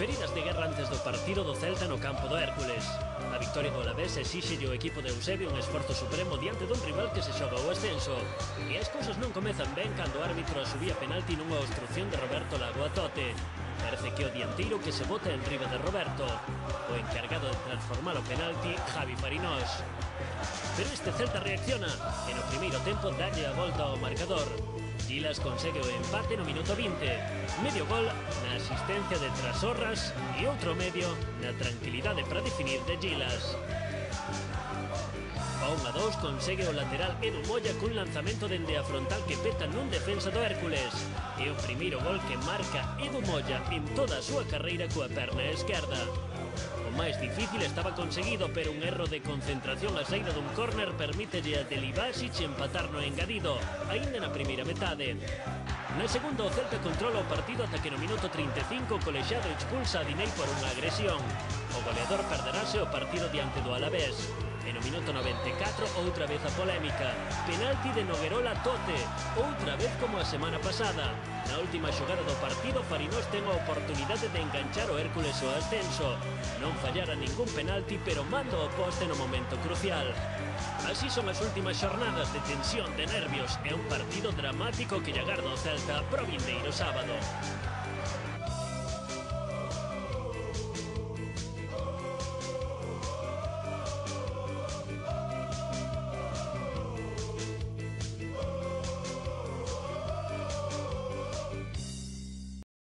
Feridas de guerra antes do partido do Celta no campo do Hércules. A victoria do Alavés exíxelle o equipo de Eusebio un esforzo supremo diante dun rival que se xoga o ascenso. E as cousas non comezan ben cando o árbitro asubía penalti nunha obstrucción de Roberto Lago a Tote. Parece que o dianteiro que se bota en riba de Roberto. O encargado de transformar o penalti, Javi Farinós. Pero este Celta reacciona e no primeiro tempo dalle a volta ao marcador. Gilas consegue o empate no minuto 20. Medio gol na asistencia de Trasorras e outro medio na tranquilidade para definir de Gilas. A 1-2 consegue o lateral Edu Moya cun lanzamento dende a frontal que peta nun defensa do Hércules. É o primeiro gol que marca Edu Moya en toda a súa carreira coa perna esquerda. O máis difícil estaba conseguido, pero un erro de concentración a saída dun córner permítelle a Delibasic empatar no engadido, aínda na primeira metade. Na segunda, o Celta controla o partido ata que no minuto 35 o colexiado expulsa a Dinei por unha agresión. O goleador perderase o partido diante do Alavés. E no minuto 94, outra vez a polémica. Penalti de Noguerola Tote, outra vez como a semana pasada. Na última xogada do partido, Farinós ten a oportunidade de enganchar o Hércules ao ascenso. Non fallara ningún penalti, pero manda o poste no momento crucial. Así son as últimas xornadas de tensión, de nervios. É un partido dramático que lle agarda o Celta pro vindeiro sábado.